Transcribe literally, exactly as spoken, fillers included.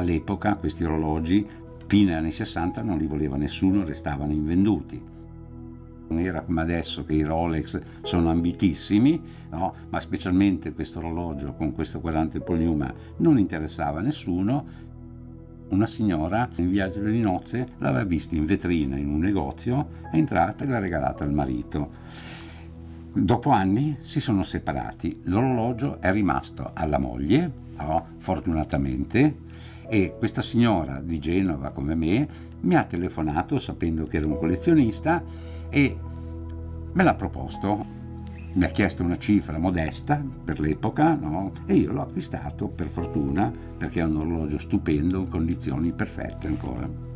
all'epoca questi orologi, fine anni sessanta, non li voleva nessuno, restavano invenduti. Non era come adesso che i Rolex sono ambitissimi, no? Ma specialmente questo orologio con questo quadrante polnuma non interessava a nessuno. Una signora in viaggio di nozze l'aveva visto in vetrina in un negozio, è entrata e l'ha regalata al marito. Dopo anni si sono separati, l'orologio è rimasto alla moglie, no? Fortunatamente, e questa signora di Genova come me mi ha telefonato sapendo che era un collezionista e me l'ha proposto, mi ha chiesto una cifra modesta per l'epoca, no? E io l'ho acquistato per fortuna perché è un orologio stupendo in condizioni perfette ancora.